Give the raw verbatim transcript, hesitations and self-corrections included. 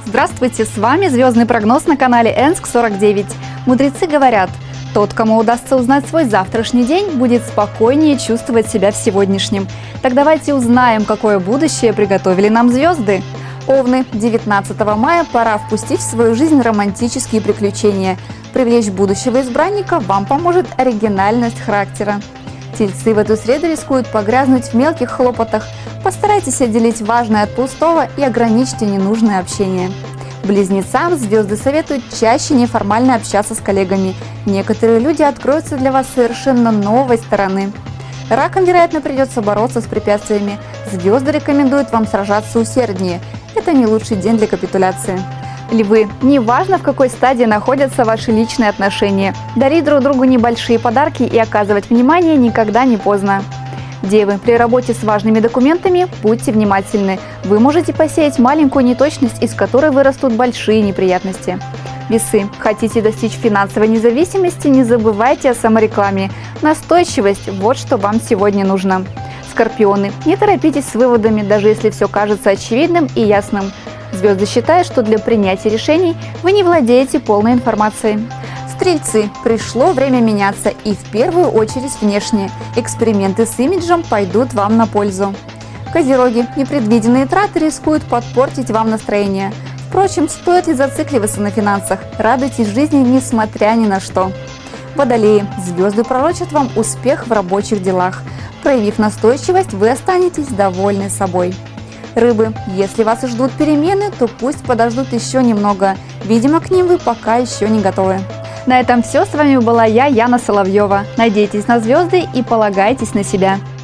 Здравствуйте, с вами звездный прогноз на канале Энск сорок девять. Мудрецы говорят, тот, кому удастся узнать свой завтрашний день, будет спокойнее чувствовать себя в сегодняшнем. Так давайте узнаем, какое будущее приготовили нам звезды. Овны, девятнадцатого мая пора впустить в свою жизнь романтические приключения. Привлечь будущего избранника вам поможет оригинальность характера. Тельцы в эту среду рискуют погрязнуть в мелких хлопотах. Постарайтесь отделить важное от пустого и ограничьте ненужное общение. Близнецам звезды советуют чаще неформально общаться с коллегами. Некоторые люди откроются для вас совершенно новой стороны. Ракам, вероятно, придется бороться с препятствиями. Звезды рекомендуют вам сражаться усерднее. Это не лучший день для капитуляции. Львы, неважно, в какой стадии находятся ваши личные отношения, дарить друг другу небольшие подарки и оказывать внимание никогда не поздно. Девы, при работе с важными документами будьте внимательны. Вы можете посеять маленькую неточность, из которой вырастут большие неприятности. Весы, хотите достичь финансовой независимости, не забывайте о саморекламе. Настойчивость – вот что вам сегодня нужно. Скорпионы, не торопитесь с выводами, даже если все кажется очевидным и ясным. Звезды считают, что для принятия решений вы не владеете полной информацией. Стрельцы, пришло время меняться, и в первую очередь внешне. Эксперименты с имиджем пойдут вам на пользу. Козероги, непредвиденные траты рискуют подпортить вам настроение. Впрочем, стоит ли зацикливаться на финансах? Радуйтесь жизни, несмотря ни на что. Водолеи, звезды пророчат вам успех в рабочих делах. Проявив настойчивость, вы останетесь довольны собой. Рыбы, если вас и ждут перемены, то пусть подождут еще немного. Видимо, к ним вы пока еще не готовы. На этом все. С вами была я, Яна Соловьева. Надейтесь на звезды и полагайтесь на себя.